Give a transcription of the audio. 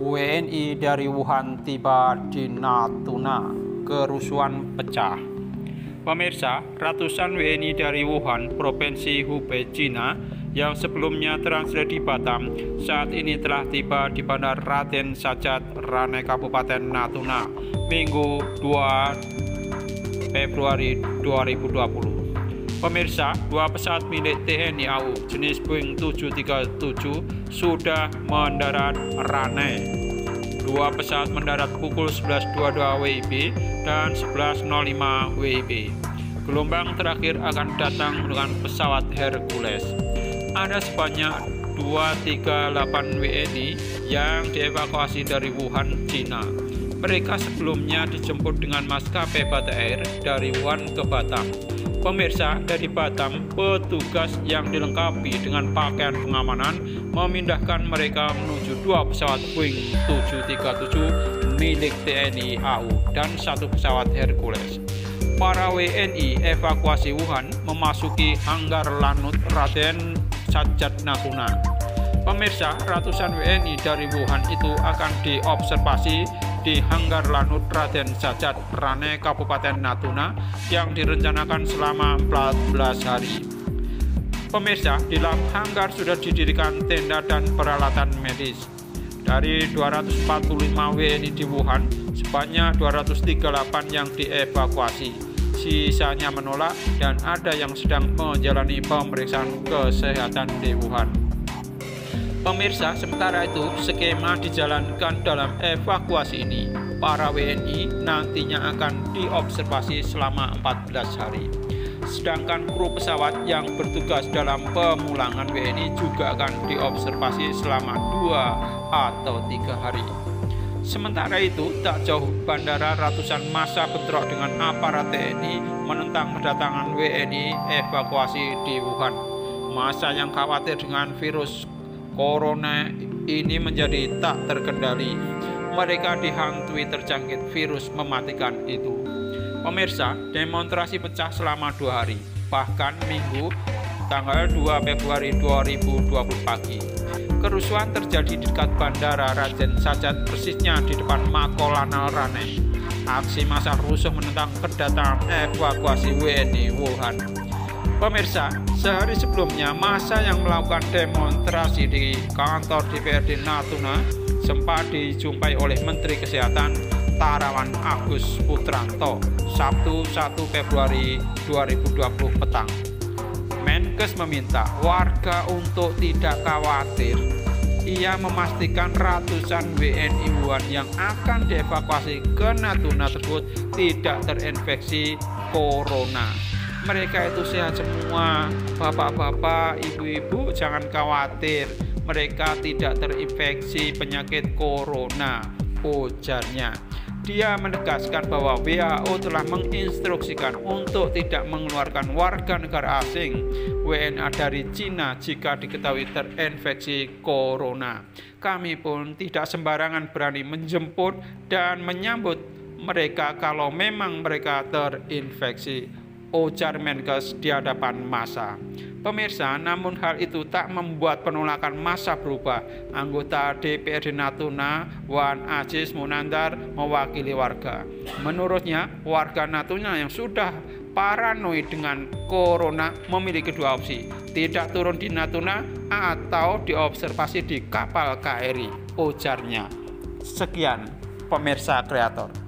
WNI dari Wuhan tiba di Natuna, kerusuhan pecah. Pemirsa, ratusan WNI dari Wuhan, Provinsi Hubei, Cina, yang sebelumnya transit di Batam, saat ini telah tiba di Bandar Raden Sajat Rane, Kabupaten Natuna, Minggu 2 Februari 2020. Pemirsa, dua pesawat milik TNI AU jenis Boeing 737 sudah mendarat Rane. Dua pesawat mendarat pukul 11.22 WIB dan 11.05 WIB. Gelombang terakhir akan datang dengan pesawat Hercules. Ada sebanyak 238 WNI yang dievakuasi dari Wuhan, Cina. Mereka sebelumnya dijemput dengan maskapai Batik Air dari Wuhan ke Batam. Pemirsa, dari Batam, petugas yang dilengkapi dengan pakaian pengamanan memindahkan mereka menuju dua pesawat Boeing 737 milik TNI AU dan satu pesawat Hercules. Para WNI evakuasi Wuhan memasuki hanggar Lanut Raden Sajat Natuna. Pemirsa, ratusan WNI dari Wuhan itu akan diobservasi di hanggar Lanut Raden Sajat Rane, Kabupaten Natuna yang direncanakan selama 14 hari. Pemirsa, di dalam hanggar sudah didirikan tenda dan peralatan medis. Dari 245 WNI di Wuhan, sebanyak 238 yang dievakuasi. Sisanya menolak dan ada yang sedang menjalani pemeriksaan kesehatan di Wuhan. Pemirsa, sementara itu skema dijalankan dalam evakuasi ini. Para WNI nantinya akan diobservasi selama 14 hari. Sedangkan kru pesawat yang bertugas dalam pemulangan WNI juga akan diobservasi selama 2 atau 3 hari. Sementara itu, tak jauh bandara, ratusan massa bentrok dengan aparat TNI menentang kedatangan WNI evakuasi di Wuhan. Massa yang khawatir dengan virus Corona ini menjadi tak terkendali. Mereka dihantui terjangkit virus mematikan itu. Pemirsa, demonstrasi pecah selama 2 hari, bahkan Minggu tanggal 2 Februari 2020 pagi. Kerusuhan terjadi di dekat Bandara Raden Sajat, persisnya di depan Makolanal Rane. Aksi massa rusuh menentang kedatangan evakuasi WNI Wuhan. Pemirsa, sehari sebelumnya massa yang melakukan demonstrasi di kantor DPRD Natuna sempat dijumpai oleh Menteri Kesehatan Terawan Agus Putranto Sabtu 1 Februari 2020 petang. Menkes meminta warga untuk tidak khawatir. Ia memastikan ratusan WNI Wuhan yang akan dievakuasi ke Natuna tersebut tidak terinfeksi corona. Mereka itu sehat semua, bapak-bapak, ibu-ibu, jangan khawatir. Mereka tidak terinfeksi penyakit corona, ujarnya. Dia menegaskan bahwa WHO telah menginstruksikan untuk tidak mengeluarkan warga negara asing WNA dari Cina jika diketahui terinfeksi corona. Kami pun tidak sembarangan berani menjemput dan menyambut mereka kalau memang mereka terinfeksi, ujar Menkes di hadapan massa. Pemirsa, namun hal itu tak membuat penolakan massa berubah. Anggota DPRD Natuna, Wan Aziz Munandar, mewakili warga. Menurutnya, warga Natuna yang sudah paranoid dengan corona memiliki dua opsi: tidak turun di Natuna atau diobservasi di kapal KRI, ujarnya. Sekian, pemirsa kreator.